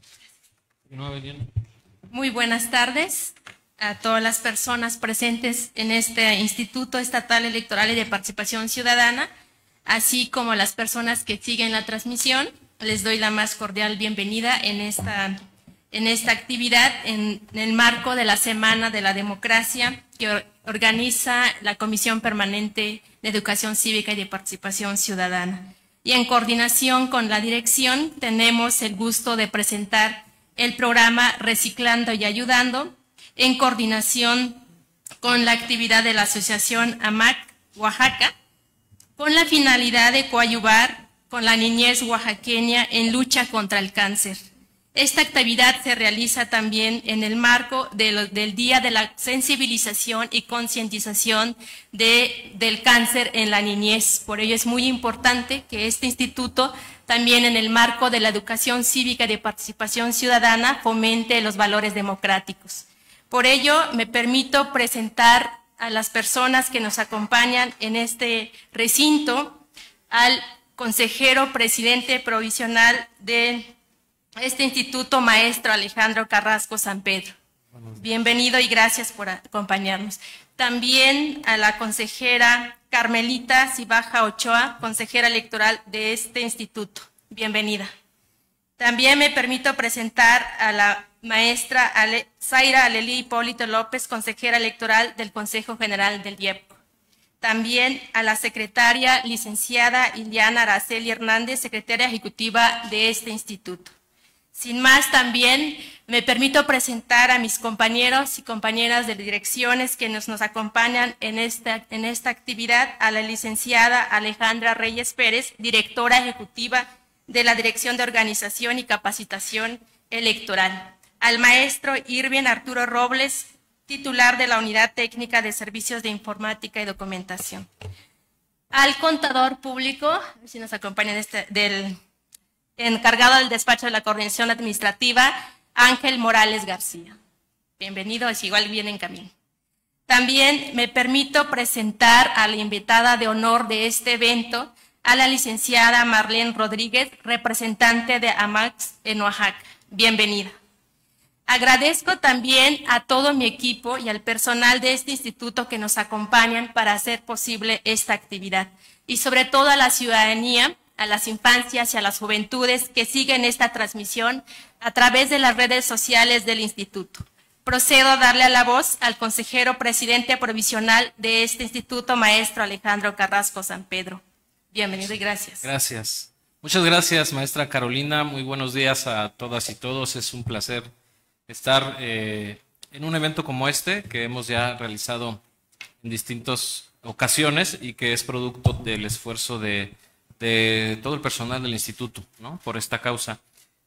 Muy buenas tardes a todas las personas presentes en este Instituto Estatal Electoral y de Participación Ciudadana, así como las personas que siguen la transmisión. Les doy la más cordial bienvenida en esta actividad en el marco de la Semana de la Democracia que organiza la Comisión Permanente de Educación Cívica y de Participación Ciudadana. Y en coordinación con la dirección tenemos el gusto de presentar el programa Reciclando y Ayudando, en coordinación con la actividad de la Asociación AMAC Oaxaca, con la finalidad de coadyuvar con la niñez oaxaqueña en lucha contra el cáncer. Esta actividad se realiza también en el marco del Día de la Sensibilización y Concientización del Cáncer en la Niñez. Por ello es muy importante que este instituto, también en el marco de la educación cívica y de participación ciudadana, fomente los valores democráticos. Por ello, me permito presentar a las personas que nos acompañan en este recinto, al consejero presidente provisional de este instituto, maestro Alejandro Carrasco San Pedro. Bienvenido y gracias por acompañarnos. También a la consejera Carmelita Cibaja Ochoa, consejera electoral de este instituto. Bienvenida. También me permito presentar a la maestra Zaira Alelí Hipólito López, consejera electoral del Consejo General del IEPCO. También a la secretaria licenciada Iliana Araceli Hernández, secretaria ejecutiva de este instituto. Sin más, también me permito presentar a mis compañeros y compañeras de direcciones que nos acompañan en esta actividad, a la licenciada Alejandra Reyes Pérez, directora ejecutiva de la Dirección de Organización y Capacitación Electoral, al maestro Irving Arturo Robles, titular de la Unidad Técnica de Servicios de Informática y Documentación, al contador público, si nos acompañan encargado del despacho de la coordinación administrativa, Ángel Morales García. Bienvenido, es igual viene en camino. También me permito presentar a la invitada de honor de este evento, a la licenciada Marlene Rodríguez, representante de AMAC en Oaxaca. Bienvenida. Agradezco también a todo mi equipo y al personal de este instituto que nos acompañan para hacer posible esta actividad, y sobre todo a la ciudadanía, a las infancias y a las juventudes que siguen esta transmisión a través de las redes sociales del instituto. Procedo a darle la voz al consejero presidente provisional de este instituto, maestro Alejandro Carrasco San Pedro. Bienvenido y gracias. Gracias. Muchas gracias, maestra Carolina. Muy buenos días a todas y todos. Es un placer estar en un evento como este que hemos ya realizado en distintas ocasiones y que es producto del esfuerzo de todo el personal del instituto, ¿no?, por esta causa.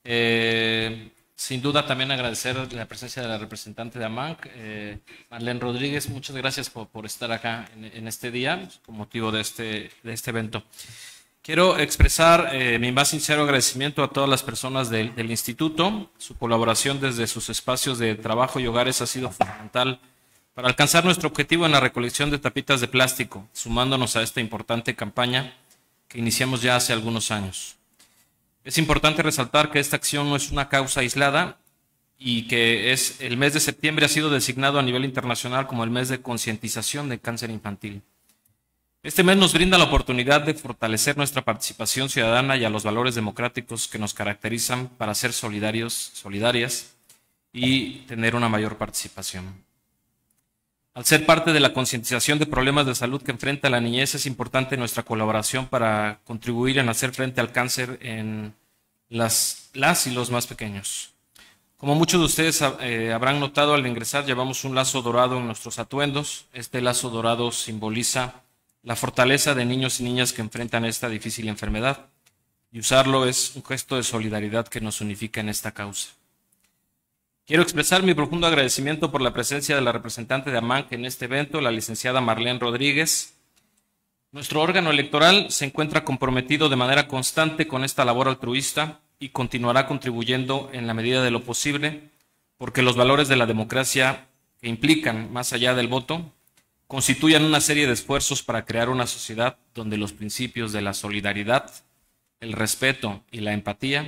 Sin duda también agradecer la presencia de la representante de AMAC, Marlene Rodríguez. Muchas gracias por estar acá en este día con motivo de este evento. Quiero expresar mi más sincero agradecimiento a todas las personas del instituto. Su colaboración desde sus espacios de trabajo y hogares ha sido fundamental para alcanzar nuestro objetivo en la recolección de tapitas de plástico, sumándonos a esta importante campaña que iniciamos ya hace algunos años. Es importante resaltar que esta acción no es una causa aislada y que el mes de septiembre ha sido designado a nivel internacional como el mes de concientización del cáncer infantil. Este mes nos brinda la oportunidad de fortalecer nuestra participación ciudadana y a los valores democráticos que nos caracterizan para ser solidarias y tener una mayor participación. Al ser parte de la concientización de problemas de salud que enfrenta la niñez, es importante nuestra colaboración para contribuir en hacer frente al cáncer en las y los más pequeños. Como muchos de ustedes habrán notado, al ingresar llevamos un lazo dorado en nuestros atuendos. Este lazo dorado simboliza la fortaleza de niños y niñas que enfrentan esta difícil enfermedad, y usarlo es un gesto de solidaridad que nos unifica en esta causa. Quiero expresar mi profundo agradecimiento por la presencia de la representante de AMAC en este evento, la licenciada Marlene Rodríguez. Nuestro órgano electoral se encuentra comprometido de manera constante con esta labor altruista y continuará contribuyendo en la medida de lo posible, porque los valores de la democracia que implican, más allá del voto, constituyan una serie de esfuerzos para crear una sociedad donde los principios de la solidaridad, el respeto y la empatía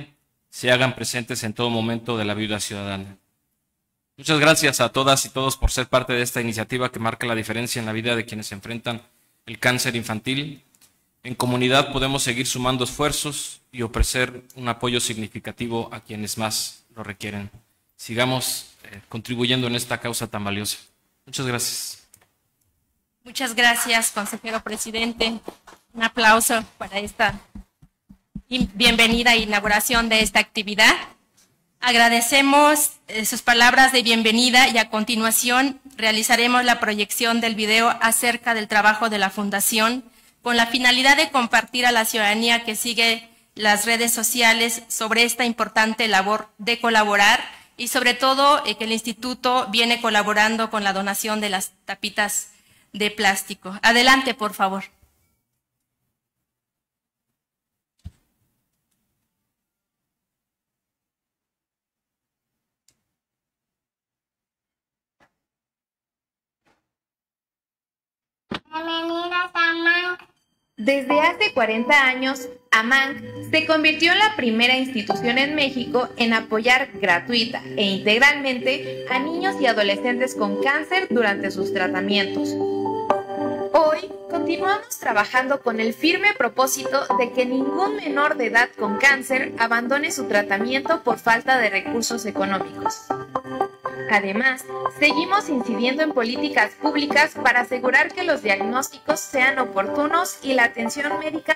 se hagan presentes en todo momento de la vida ciudadana. Muchas gracias a todas y todos por ser parte de esta iniciativa que marca la diferencia en la vida de quienes enfrentan el cáncer infantil. En comunidad podemos seguir sumando esfuerzos y ofrecer un apoyo significativo a quienes más lo requieren. Sigamos contribuyendo en esta causa tan valiosa. Muchas gracias. Muchas gracias, consejero presidente. Un aplauso para esta bienvenida e inauguración de esta actividad. Agradecemos sus palabras de bienvenida y a continuación realizaremos la proyección del video acerca del trabajo de la Fundación con la finalidad de compartir a la ciudadanía que sigue las redes sociales sobre esta importante labor de colaborar y sobre todo que el Instituto viene colaborando con la donación de las tapitas de plástico. Adelante, por favor. Bienvenidas a Manc. Desde hace 40 años, AMANC se convirtió en la primera institución en México en apoyar gratuita e integralmente a niños y adolescentes con cáncer durante sus tratamientos. Hoy continuamos trabajando con el firme propósito de que ningún menor de edad con cáncer abandone su tratamiento por falta de recursos económicos. Además, seguimos incidiendo en políticas públicas para asegurar que los diagnósticos sean oportunos y la atención médica.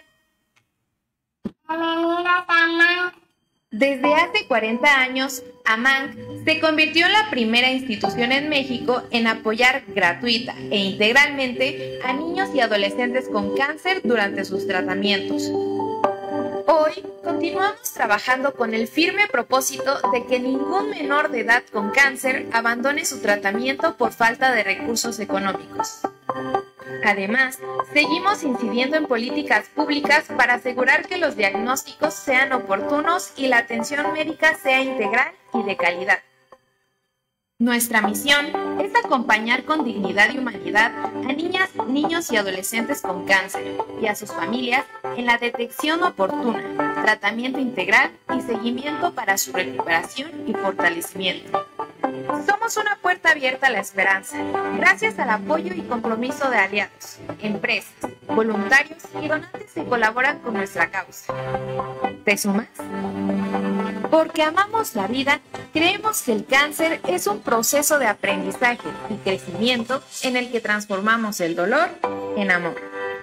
Desde hace 40 años, AMANC se convirtió en la primera institución en México en apoyar gratuita e integralmente a niños y adolescentes con cáncer durante sus tratamientos. Hoy continuamos trabajando con el firme propósito de que ningún menor de edad con cáncer abandone su tratamiento por falta de recursos económicos. Además, seguimos incidiendo en políticas públicas para asegurar que los diagnósticos sean oportunos y la atención médica sea integral y de calidad. Nuestra misión es acompañar con dignidad y humanidad a niñas, niños y adolescentes con cáncer y a sus familias en la detección oportuna, tratamiento integral y seguimiento para su recuperación y fortalecimiento. Somos una puerta abierta a la esperanza, gracias al apoyo y compromiso de aliados, empresas, voluntarios y donantes que colaboran con nuestra causa. ¿Te sumas? Porque amamos la vida, creemos que el cáncer es un proceso de aprendizaje y crecimiento en el que transformamos el dolor en amor.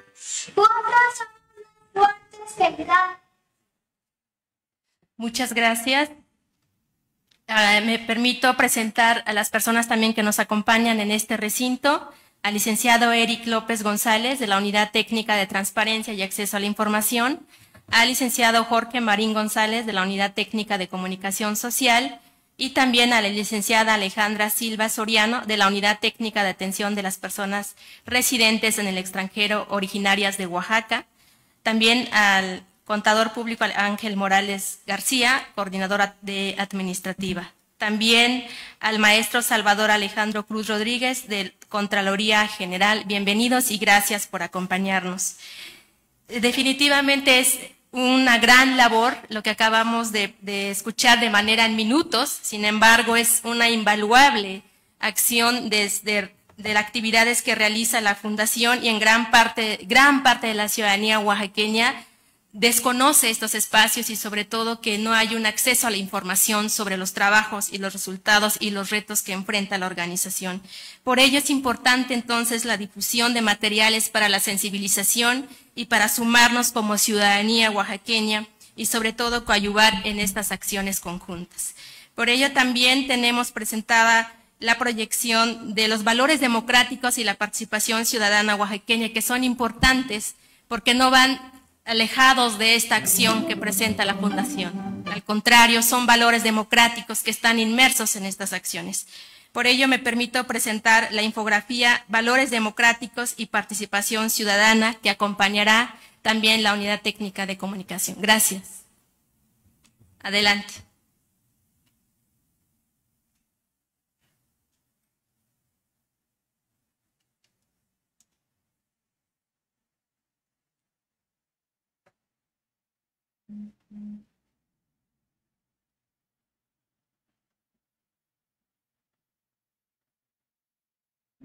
Muchas gracias. Me permito presentar a las personas también que nos acompañan en este recinto, al licenciado Eric López González, de la Unidad Técnica de Transparencia y Acceso a la Información, al licenciado Jorge Marín González, de la Unidad Técnica de Comunicación Social, y también a la licenciada Alejandra Silva Soriano, de la Unidad Técnica de Atención de las Personas Residentes en el Extranjero originarias de Oaxaca, también al contador público Ángel Morales García, coordinadora administrativa. También al maestro Salvador Alejandro Cruz Rodríguez, de Contraloría General. Bienvenidos y gracias por acompañarnos. Definitivamente es una gran labor lo que acabamos de escuchar de manera en minutos, sin embargo es una invaluable acción desde de las actividades que realiza la Fundación y en gran parte de la ciudadanía oaxaqueña desconoce estos espacios y sobre todo que no hay un acceso a la información sobre los trabajos y los resultados y los retos que enfrenta la organización. Por ello es importante entonces la difusión de materiales para la sensibilización y para sumarnos como ciudadanía oaxaqueña y sobre todo coadyuvar en estas acciones conjuntas. Por ello también tenemos presentada la proyección de los valores democráticos y la participación ciudadana oaxaqueña que son importantes porque no van alejados de esta acción que presenta la Fundación. Al contrario, son valores democráticos que están inmersos en estas acciones. Por ello, me permito presentar la infografía Valores Democráticos y Participación Ciudadana, que acompañará también la Unidad Técnica de Comunicación. Gracias. Adelante.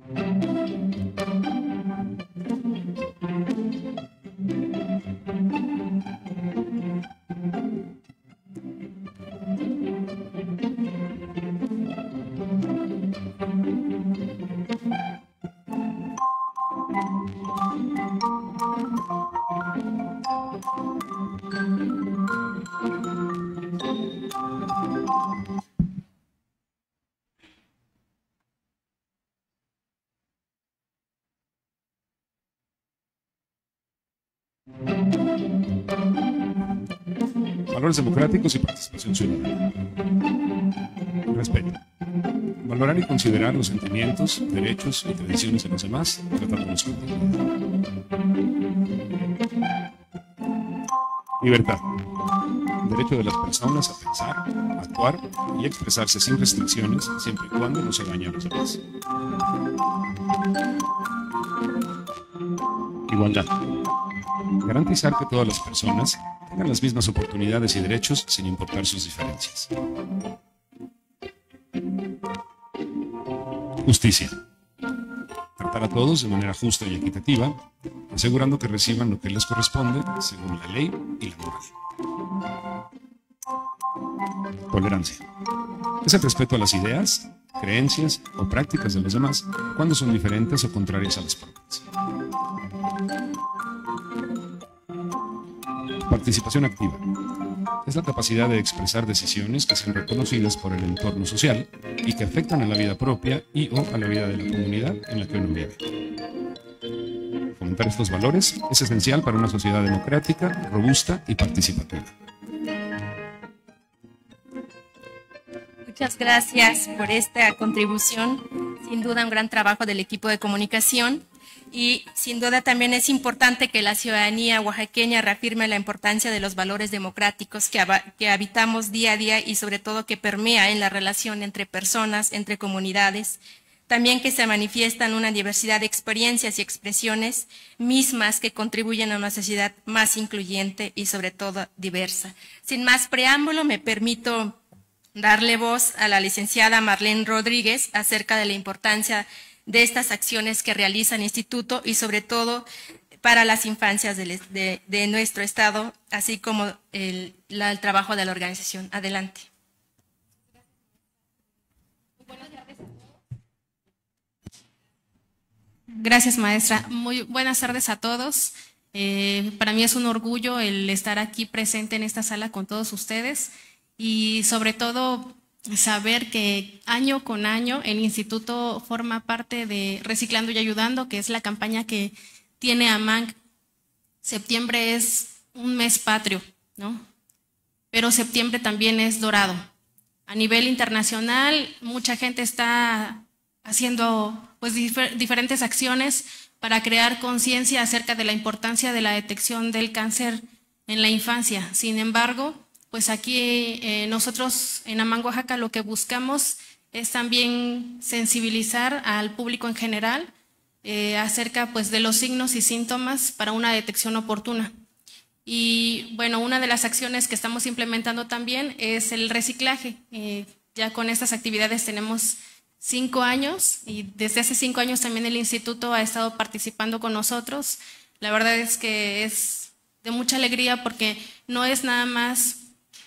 Valores democráticos y participación ciudadana. Respeto. Valorar y considerar los sentimientos, derechos y tradiciones de los demás, tratándolos con dignidad. Libertad. Derecho de las personas a pensar, actuar y expresarse sin restricciones, siempre y cuando no se dañe a los demás. Igualdad. Garantizar que todas las personas tengan las mismas oportunidades y derechos sin importar sus diferencias. Justicia. Tratar a todos de manera justa y equitativa, asegurando que reciban lo que les corresponde según la ley y la moral. Tolerancia. Es el respeto a las ideas, creencias o prácticas de los demás cuando son diferentes o contrarias a las propias. Participación activa. Es la capacidad de expresar decisiones que sean reconocidas por el entorno social y que afectan a la vida propia y o a la vida de la comunidad en la que uno vive. Fomentar estos valores es esencial para una sociedad democrática, robusta y participativa. Muchas gracias por esta contribución. Sin duda un gran trabajo del equipo de comunicación. Y sin duda también es importante que la ciudadanía oaxaqueña reafirme la importancia de los valores democráticos que habitamos día a día y sobre todo que permea en la relación entre personas, entre comunidades. También que se manifiestan una diversidad de experiencias y expresiones mismas que contribuyen a una sociedad más incluyente y sobre todo diversa. Sin más preámbulo, me permito darle voz a la licenciada Marlene Rodríguez acerca de la importancia de estas acciones que realiza el Instituto y sobre todo para las infancias de nuestro Estado, así como el trabajo de la organización. Adelante. Gracias, maestra. Muy buenas tardes a todos. Para mí es un orgullo el estar aquí presente en esta sala con todos ustedes y sobre todo saber que año con año el instituto forma parte de Reciclando y Ayudando, que es la campaña que tiene AMANC. Septiembre es un mes patrio, ¿no? Pero septiembre también es dorado. A nivel internacional, mucha gente está haciendo pues diferentes acciones para crear conciencia acerca de la importancia de la detección del cáncer en la infancia. Sin embargo, pues aquí nosotros en AMANC Oaxaca lo que buscamos es también sensibilizar al público en general acerca pues de los signos y síntomas para una detección oportuna. Y bueno, una de las acciones que estamos implementando también es el reciclaje. Ya con estas actividades tenemos 5 años y desde hace 5 años también el instituto ha estado participando con nosotros. La verdad es que es de mucha alegría porque no es nada más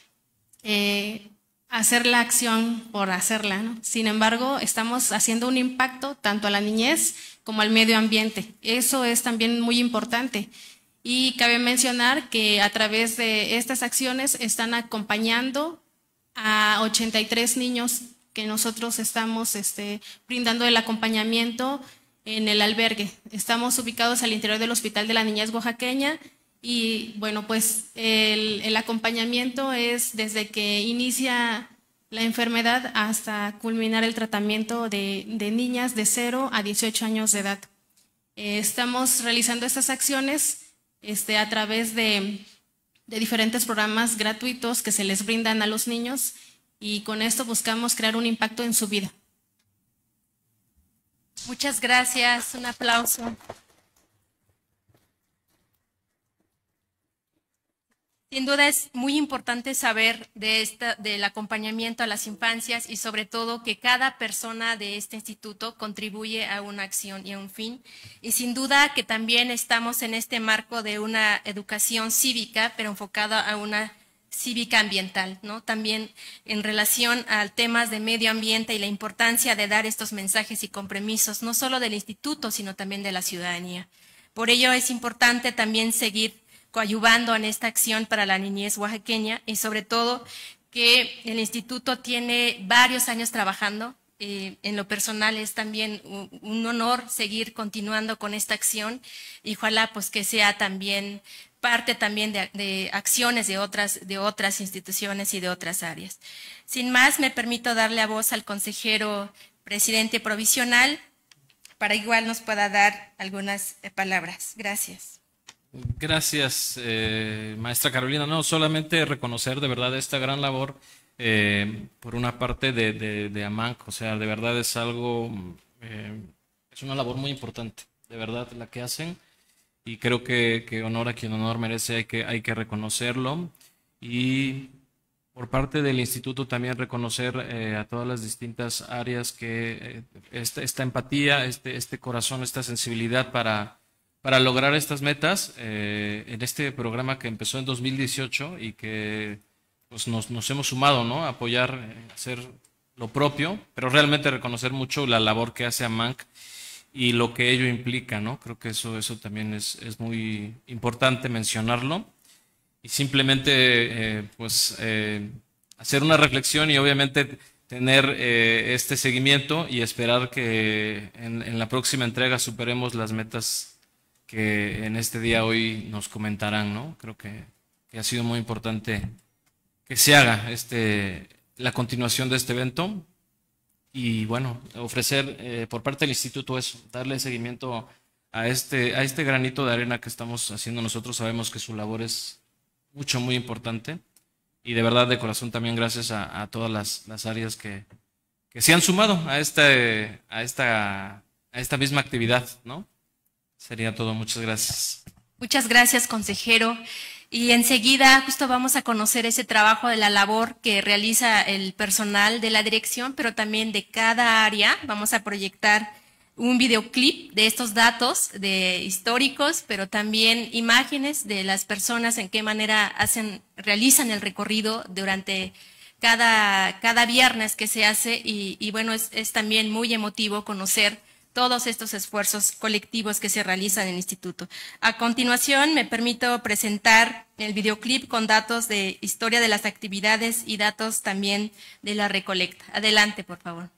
hacer la acción por hacerla, ¿no? Sin embargo, estamos haciendo un impacto tanto a la niñez como al medio ambiente. Eso es también muy importante. Y cabe mencionar que a través de estas acciones están acompañando a 83 niños que nosotros estamos brindando el acompañamiento en el albergue. Estamos ubicados al interior del Hospital de la Niñez Oaxaqueña. Y bueno, pues el acompañamiento es desde que inicia la enfermedad hasta culminar el tratamiento de niñas de 0 a 18 años de edad. Estamos realizando estas acciones a través de diferentes programas gratuitos que se les brindan a los niños y con esto buscamos crear un impacto en su vida. Muchas gracias, un aplauso. Sin duda es muy importante saber del acompañamiento a las infancias y sobre todo que cada persona de este instituto contribuye a una acción y a un fin. Y sin duda que también estamos en este marco de una educación cívica, pero enfocada a una cívica ambiental, ¿no? También en relación a temas de medio ambiente y la importancia de dar estos mensajes y compromisos, no solo del instituto, sino también de la ciudadanía. Por ello es importante también seguir coadyuvando en esta acción para la niñez oaxaqueña y sobre todo que el instituto tiene varios años trabajando. En lo personal es también un honor seguir continuando con esta acción y ojalá pues que sea también parte también de acciones de otras instituciones y de otras áreas. Sin más, me permito darle la voz al consejero presidente provisional para igual nos pueda dar algunas palabras. Gracias. Gracias, maestra Carolina. No, solamente reconocer de verdad esta gran labor por una parte de AMANC, o sea, de verdad es algo, es una labor muy importante, de verdad, la que hacen, y creo que honor a quien honor merece, hay que reconocerlo, y por parte del instituto también reconocer a todas las distintas áreas que esta empatía, este corazón, esta sensibilidad para lograr estas metas en este programa que empezó en 2018 y que pues, nos hemos sumado, ¿no? A apoyar, hacer lo propio, pero realmente reconocer mucho la labor que hace AMANC y lo que ello implica, ¿no? Creo que eso también es muy importante mencionarlo y simplemente hacer una reflexión y obviamente tener este seguimiento y esperar que en la próxima entrega superemos las metas que en este día hoy nos comentarán, ¿no? Creo que ha sido muy importante que se haga la continuación de este evento y bueno, ofrecer por parte del instituto eso, darle seguimiento a este granito de arena que estamos haciendo nosotros. Sabemos que su labor es muy importante y de verdad de corazón también gracias a todas las áreas que se han sumado a esta misma actividad, ¿no? Sería todo. Muchas gracias. Muchas gracias, consejero. Y enseguida justo vamos a conocer ese trabajo de la labor que realiza el personal de la dirección, pero también de cada área. Vamos a proyectar un videoclip de estos datos históricos, pero también imágenes de las personas en qué manera realizan el recorrido durante cada viernes que se hace. Y bueno, es también muy emotivo conocer todos estos esfuerzos colectivos que se realizan en el instituto. A continuación, me permito presentar el videoclip con datos de historia de las actividades y datos también de la recolecta. Adelante, por favor.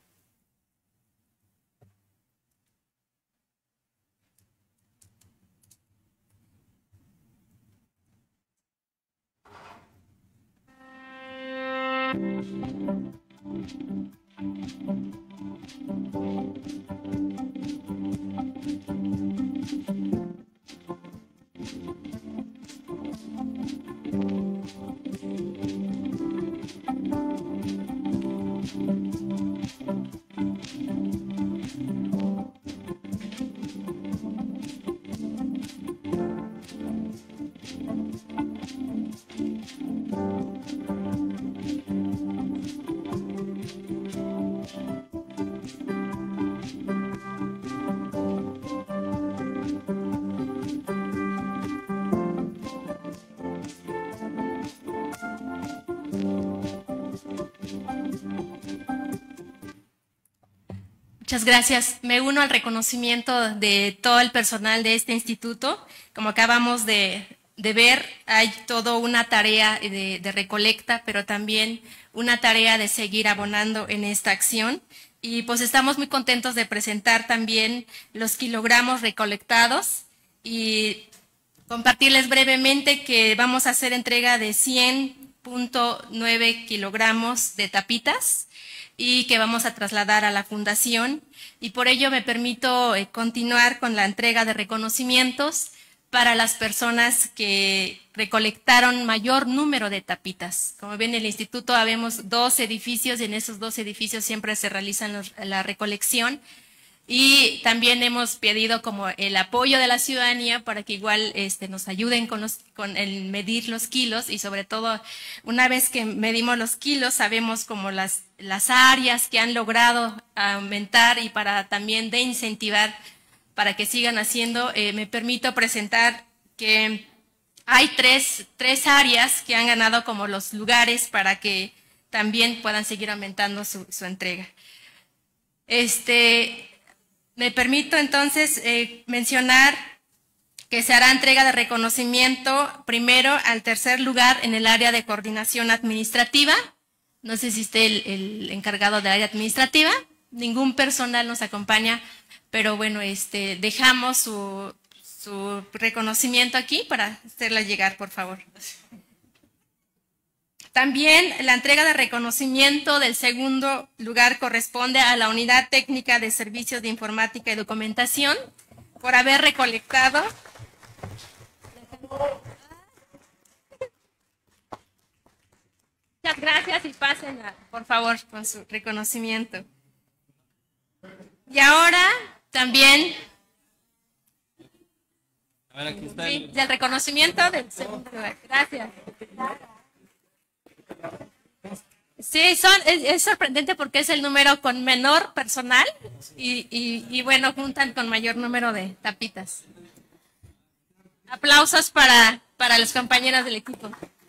Muchas gracias. Me uno al reconocimiento de todo el personal de este instituto. Como acabamos de ver, hay toda una tarea de recolecta, pero también una tarea de seguir abonando en esta acción. Y pues estamos muy contentos de presentar también los kilogramos recolectados y compartirles brevemente que vamos a hacer entrega de 100.9 kilogramos de tapitas y que vamos a trasladar a la fundación, y por ello me permito continuar con la entrega de reconocimientos para las personas que recolectaron mayor número de tapitas. Como ven, en el instituto habemos 2 edificios y en esos 2 edificios siempre se realiza la recolección, Y también hemos pedido como el apoyo de la ciudadanía para que igual nos ayuden con el medir los kilos, y sobre todo una vez que medimos los kilos sabemos como las áreas que han logrado aumentar, y para también de incentivar para que sigan haciendo. Me permito presentar que hay tres áreas que han ganado como los lugares para que también puedan seguir aumentando su entrega. Me permito entonces mencionar que se hará entrega de reconocimiento primero al tercer lugar en el área de coordinación administrativa. No sé si esté el encargado del área administrativa, ningún personal nos acompaña, pero bueno, dejamos su reconocimiento aquí para hacerla llegar, por favor. También la entrega de reconocimiento del segundo lugar corresponde a la Unidad Técnica de Servicios de Informática y Documentación por haber recolectado muchas gracias, y pasen por favor con su reconocimiento. Y ahora también A ver, aquí está sí, del reconocimiento del segundo lugar. Gracias. Sí, es sorprendente porque es el número con menor personal y bueno, juntan con mayor número de tapitas. Aplausos para los compañeros del equipo.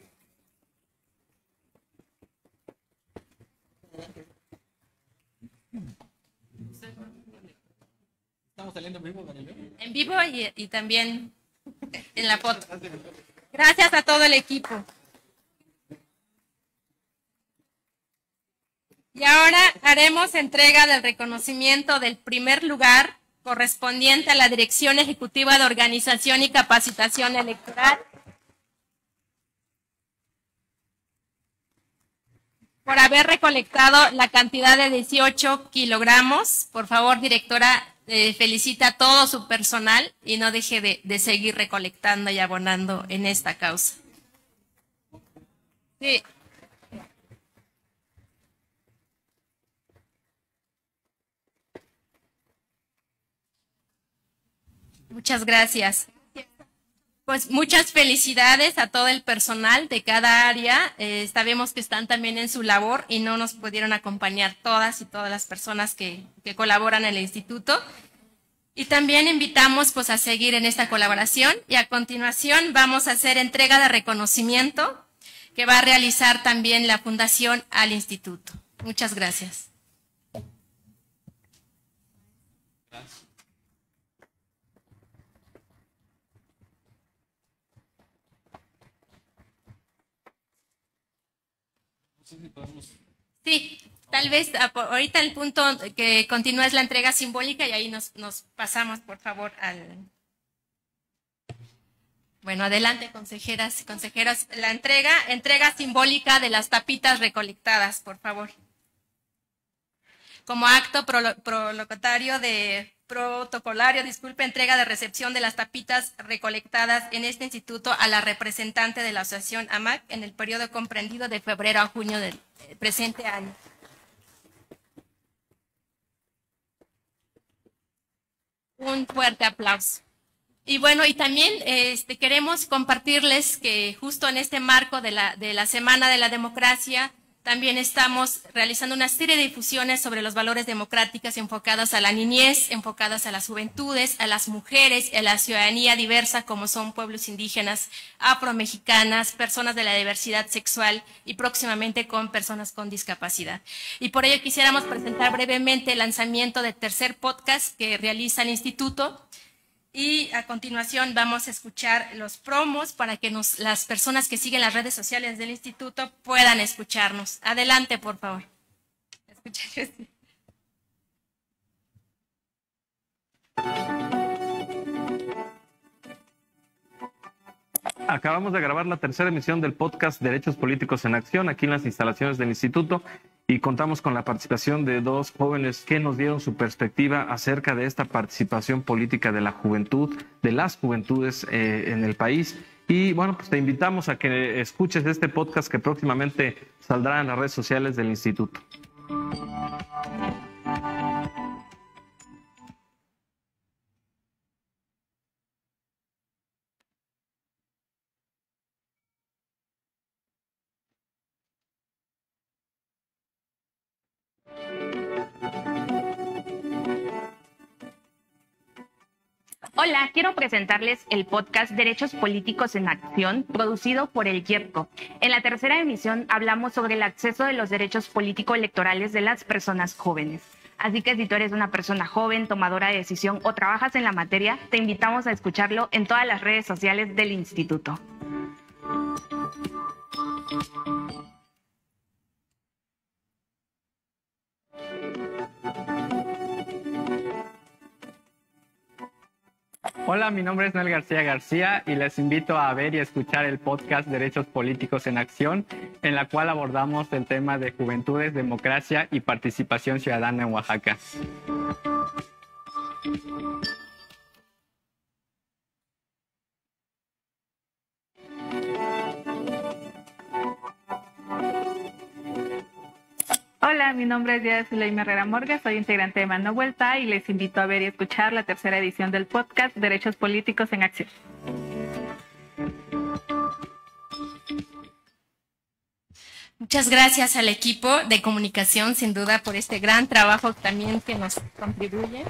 ¿Estamos saliendo en vivo, Marilú? En vivo y también en la foto. Gracias a todo el equipo. Y ahora haremos entrega del reconocimiento del primer lugar correspondiente a la Dirección Ejecutiva de Organización y Capacitación Electoral por haber recolectado la cantidad de 18 kilogramos. Por favor, directora, felicita a todo su personal y no deje de seguir recolectando y abonando en esta causa. Sí. Muchas gracias. Pues muchas felicidades a todo el personal de cada área. Sabemos que están también en su labor y no nos pudieron acompañar todas las personas que colaboran en el instituto. Y también invitamos pues a seguir en esta colaboración, y a continuación vamos a hacer entrega de reconocimiento que va a realizar también la Fundación al instituto. Muchas gracias. Sí, tal vez ahorita el punto que continúa es la entrega simbólica, y ahí nos pasamos, por favor, al... Bueno, adelante, consejeras y consejeros. La entrega simbólica de las tapitas recolectadas, por favor. Como acto protocolario, entrega de recepción de las tapitas recolectadas en este instituto a la representante de la asociación AMAC en el periodo comprendido de febrero a junio del presente año. Un fuerte aplauso. Y bueno, y también queremos compartirles que justo en este marco de la Semana de la Democracia, también estamos realizando una serie de difusiones sobre los valores democráticos enfocados a la niñez, enfocados a las juventudes, a las mujeres, a la ciudadanía diversa, como son pueblos indígenas, afromexicanas, personas de la diversidad sexual y próximamente con personas con discapacidad. Y por ello quisiéramos presentar brevemente el lanzamiento del tercer podcast que realiza el instituto. Y a continuación vamos a escuchar los promos para que las personas que siguen las redes sociales del instituto puedan escucharnos. Adelante, por favor. Acabamos de grabar la tercera emisión del podcast Derechos Políticos en Acción aquí en las instalaciones del instituto, y contamos con la participación de dos jóvenes que nos dieron su perspectiva acerca de esta participación política de la juventud, de las juventudes en el país. Y bueno, pues te invitamos a que escuches este podcast que próximamente saldrá en las redes sociales del instituto. Hola, quiero presentarles el podcast Derechos Políticos en Acción, producido por el YEPCO. En la tercera emisión hablamos sobre el acceso de los derechos político-electorales de las personas jóvenes. Así que si tú eres una persona joven, tomadora de decisión o trabajas en la materia, te invitamos a escucharlo en todas las redes sociales del instituto. Hola, mi nombre es Noel García y les invito a ver y escuchar el podcast Derechos Políticos en Acción, en la cual abordamos el tema de juventudes, democracia y participación ciudadana en Oaxaca. Hola, mi nombre es Diana Zuleima Herrera Morga, soy integrante de Mano Vuelta y les invito a ver y escuchar la tercera edición del podcast Derechos Políticos en Acción. Muchas gracias al equipo de comunicación, sin duda, por este gran trabajo también que nos contribuye.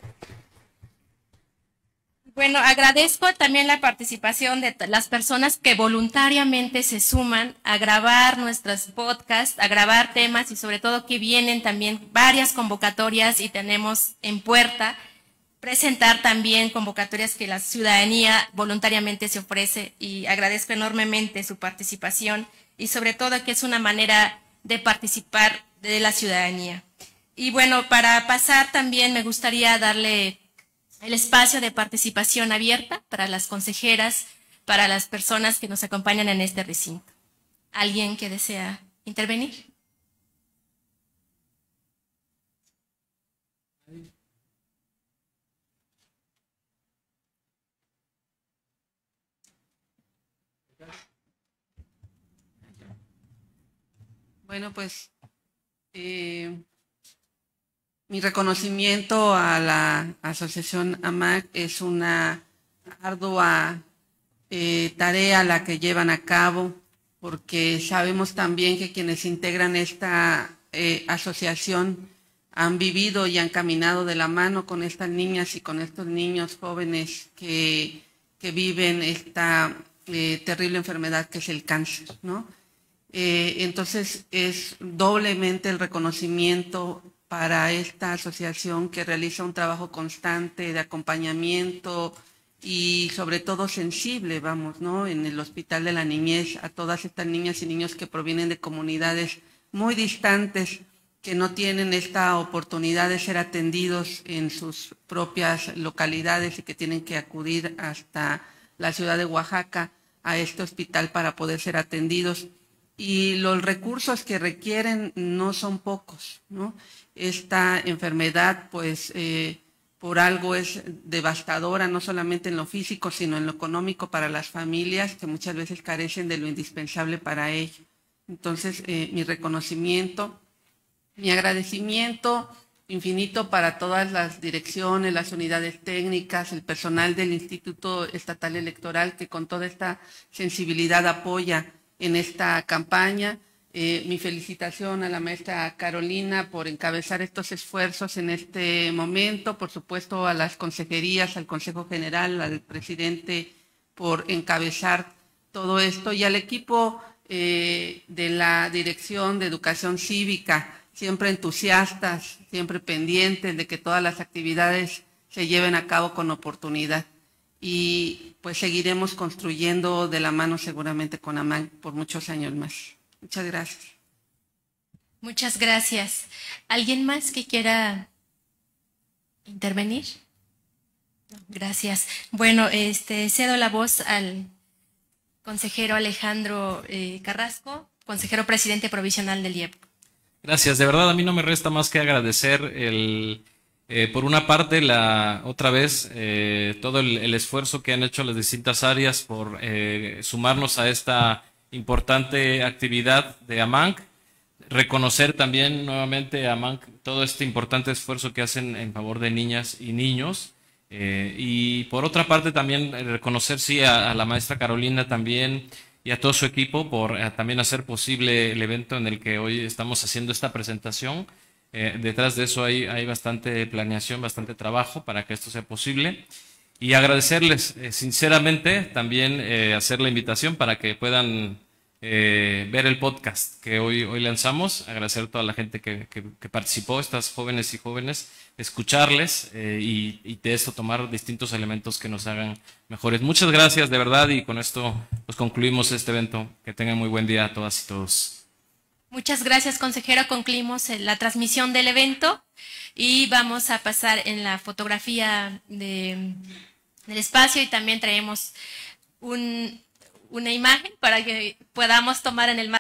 Bueno, agradezco también la participación de las personas que voluntariamente se suman a grabar nuestros podcasts, a grabar temas y sobre todo que vienen también varias convocatorias y tenemos en puerta presentar también convocatorias que la ciudadanía voluntariamente se ofrece y agradezco enormemente su participación y sobre todo que es una manera de participar de la ciudadanía. Y bueno, para pasar también me gustaría darle el espacio de participación abierta para las consejeras, para las personas que nos acompañan en este recinto. ¿Alguien que desea intervenir? Bueno, pues mi reconocimiento a la Asociación AMAC es una ardua tarea la que llevan a cabo, porque sabemos también que quienes integran esta asociación han vivido y han caminado de la mano con estas niñas y con estos niños jóvenes que viven esta terrible enfermedad que es el cáncer, ¿no? Entonces es doblemente el reconocimiento para esta asociación que realiza un trabajo constante de acompañamiento y sobre todo sensible, vamos, ¿no? En el Hospital de la Niñez a todas estas niñas y niños que provienen de comunidades muy distantes, que no tienen esta oportunidad de ser atendidos en sus propias localidades y que tienen que acudir hasta la ciudad de Oaxaca a este hospital para poder ser atendidos. Y los recursos que requieren no son pocos, ¿no? Esta enfermedad, pues, por algo es devastadora, no solamente en lo físico, sino en lo económico para las familias, que muchas veces carecen de lo indispensable para ello. Entonces, mi reconocimiento, mi agradecimiento infinito para todas las direcciones, las unidades técnicas, el personal del Instituto Estatal Electoral, que con toda esta sensibilidad apoya en esta campaña. Mi felicitación a la maestra Carolina por encabezar estos esfuerzos en este momento, por supuesto a las consejerías, al Consejo General, al presidente por encabezar todo esto y al equipo de la Dirección de Educación Cívica, siempre entusiastas, siempre pendientes de que todas las actividades se lleven a cabo con oportunidad. Y pues seguiremos construyendo de la mano seguramente con AMAC por muchos años más. Muchas gracias. Muchas gracias. ¿Alguien más que quiera intervenir? No, gracias. Bueno, cedo la voz al consejero Alejandro Carrasco, consejero presidente provisional del IEPCO. Gracias. De verdad, a mí no me resta más que agradecer por una parte, otra vez, todo el esfuerzo que han hecho las distintas áreas por sumarnos a esta importante actividad de AMANC, reconocer también nuevamente a AMANC todo este importante esfuerzo que hacen en favor de niñas y niños, y por otra parte también reconocer sí a la maestra Carolina también y a todo su equipo por también hacer posible el evento en el que hoy estamos haciendo esta presentación. Detrás de eso hay bastante planeación, bastante trabajo para que esto sea posible. Y agradecerles sinceramente, también hacer la invitación para que puedan ver el podcast que hoy lanzamos. Agradecer a toda la gente que participó, estas jóvenes y jóvenes, escucharles y de eso tomar distintos elementos que nos hagan mejores. Muchas gracias de verdad, y con esto pues concluimos este evento. Que tengan muy buen día a todas y todos. Muchas gracias, consejero. Concluimos la transmisión del evento y vamos a pasar en la fotografía del espacio, y también traemos una imagen para que podamos tomar en el